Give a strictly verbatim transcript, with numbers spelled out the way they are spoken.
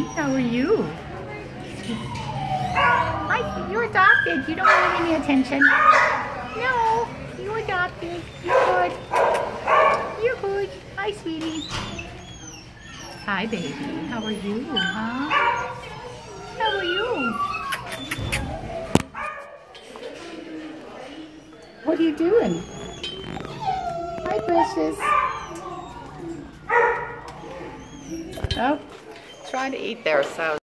How are you? Hi, you're adopted. You don't need any attention. No, you're adopted. You're good. You're good. Hi, sweetie. Hi, baby. How are you, huh? How are you? What are you doing? Hi, precious. Oh, trying to eat there, so.